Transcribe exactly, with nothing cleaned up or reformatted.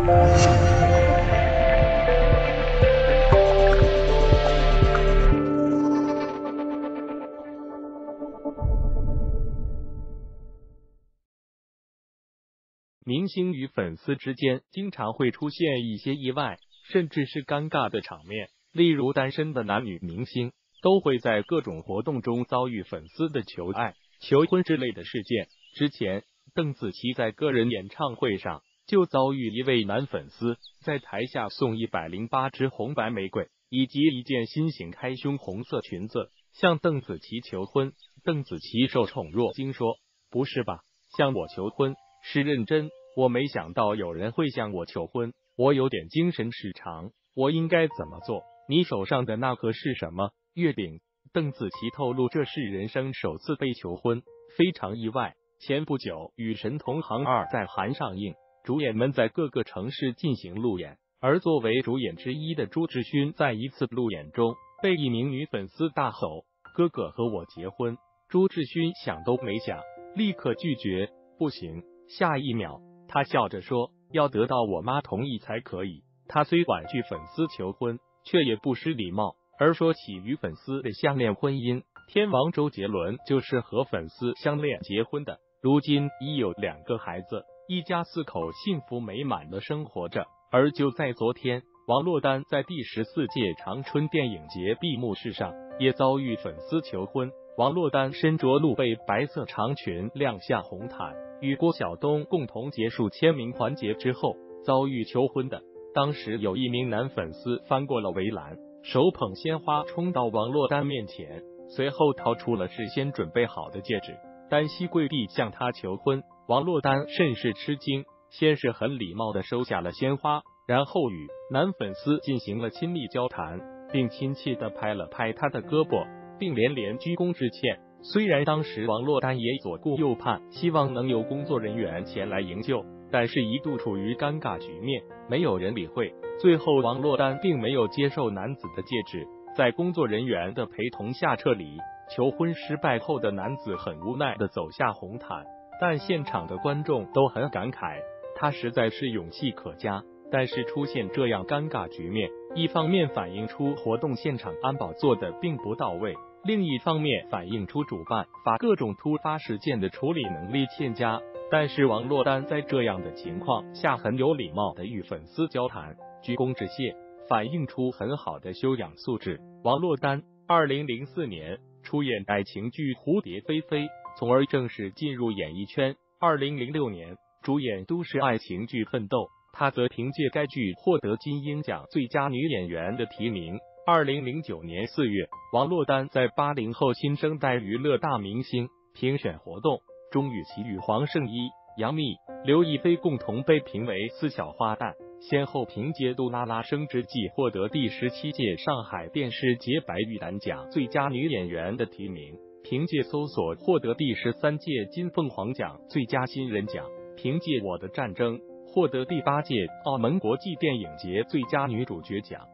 明星与粉丝之间经常会出现一些意外，甚至是尴尬的场面。例如，单身的男女明星都会在各种活动中遭遇粉丝的求爱、求婚之类的事件。之前，邓紫棋在个人演唱会上就遭遇一位男粉丝在台下送一百零八支红白玫瑰以及一件新型开胸红色裙子向邓紫棋求婚。邓紫棋受宠若惊说：“不是吧，向我求婚？是认真？我没想到有人会向我求婚，我有点精神失常，我应该怎么做？你手上的那颗是什么？月饼？”邓紫棋透露，这是人生首次被求婚，非常意外。前不久，《与神同行二》在韩上映，主演们在各个城市进行路演，而作为主演之一的朱智勋在一次路演中被一名女粉丝大吼：“哥哥和我结婚！”朱智勋想都没想，立刻拒绝：“不行！”下一秒，他笑着说：“要得到我妈同意才可以。”他虽婉拒粉丝求婚，却也不失礼貌。而说起与粉丝的相恋婚姻，天王周杰伦就是和粉丝相恋结婚的，如今已有两个孩子，一家四口幸福美满的生活着。而就在昨天，王珞丹在第十四届长春电影节闭幕式上也遭遇粉丝求婚。王珞丹身着露背白色长裙亮相红毯，与郭晓东共同结束签名环节之后遭遇求婚的。当时有一名男粉丝翻过了围栏，手捧鲜花冲到王珞丹面前，随后掏出了事先准备好的戒指，单膝跪地向她求婚。王珞丹甚是吃惊，先是很礼貌的收下了鲜花，然后与男粉丝进行了亲密交谈，并亲切的拍了拍他的胳膊，并连连鞠躬致歉。虽然当时王珞丹也左顾右盼，希望能有工作人员前来营救，但是一度处于尴尬局面，没有人理会。最后王珞丹并没有接受男子的戒指，在工作人员的陪同下撤离。求婚失败后的男子很无奈的走下红毯，但现场的观众都很感慨，他实在是勇气可嘉。但是出现这样尴尬局面，一方面反映出活动现场安保做的并不到位，另一方面反映出主办发各种突发事件的处理能力欠佳。但是王珞丹在这样的情况下很有礼貌的与粉丝交谈，鞠躬致谢，反映出很好的修养素质。王珞丹二零零四年出演爱情剧《蝴蝶飞飞》，从而正式进入演艺圈。二零零六年主演都市爱情剧《奋斗》，她则凭借该剧获得金鹰奖最佳女演员的提名。二零零九年四月，王珞丹在八零后新生代娱乐大明星评选活动钟雨绮与黄圣依、杨幂、刘亦菲共同被评为四小花旦，先后凭借《杜拉拉升职记》获得第十七届上海电视节白玉兰奖最佳女演员的提名，凭借《搜索》获得第十三届金凤凰奖最佳新人奖，凭借《我的战争》获得第八届澳门国际电影节最佳女主角奖。